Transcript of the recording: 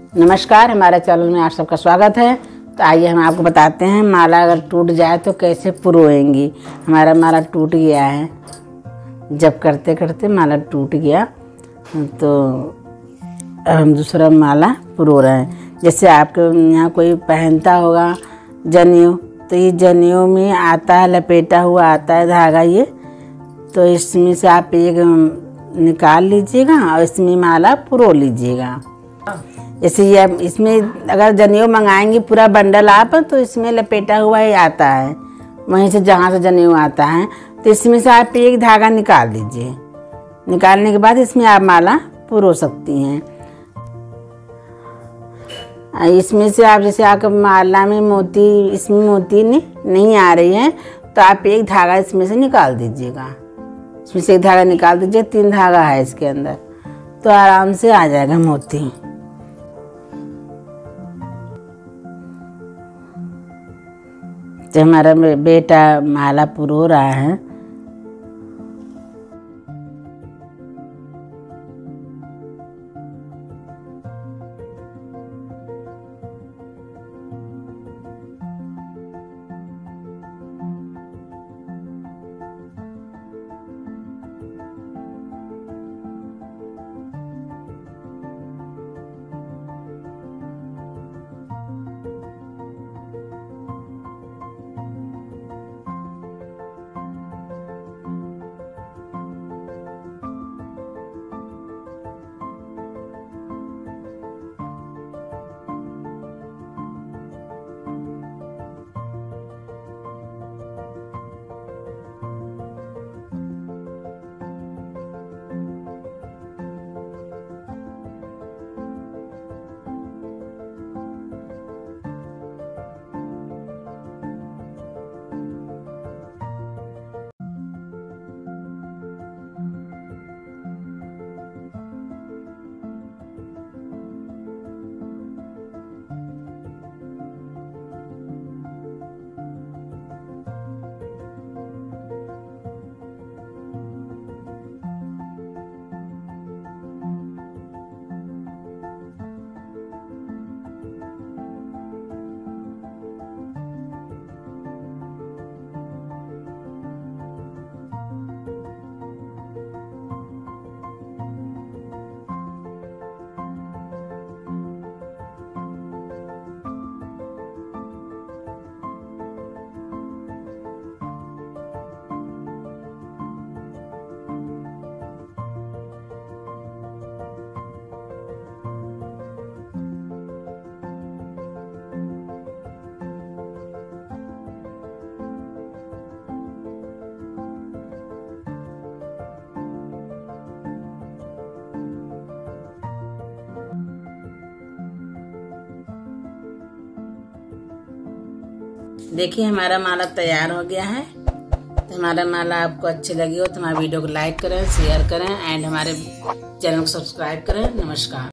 नमस्कार, हमारे चैनल में आप सबका स्वागत है। तो आइए हम आपको बताते हैं माला अगर टूट जाए तो कैसे पुरोएंगी। हमारा माला टूट गया है, जब करते करते माला टूट गया तो अब हम दूसरा माला पुरो रहे हैं। जैसे आपके यहाँ कोई पहनता होगा जनेऊ, तो ये जनेऊ में आता है, लपेटा हुआ आता है धागा ये, तो इसमें से आप एक निकाल लीजिएगा और इसमें माला पुरो लीजिएगा। जैसे ये इसमें अगर जनेऊ मंगाएंगे पूरा बंडल आप, तो इसमें लपेटा हुआ ही आता है, वहीं से जहाँ से जनेऊ आता है, तो इसमें से आप एक धागा निकाल दीजिए। निकालने के बाद इसमें आप माला पुरो सकती हैं। इसमें से आप जैसे आपका माला में मोती, इसमें मोती नहीं आ रही है, तो आप एक धागा इसमें से निकाल दीजिएगा। इसमें से एक धागा निकाल दीजिए, 3 धागा है इसके अंदर, तो आराम से आ जाएगा मोती। तो हमारा बेटा माला पुरो रहा है। देखिए हमारा माला तैयार हो गया है। तो हमारा माला आपको अच्छी लगी हो तो हमारे वीडियो को लाइक करें, शेयर करें एंड हमारे चैनल को सब्सक्राइब करें। नमस्कार।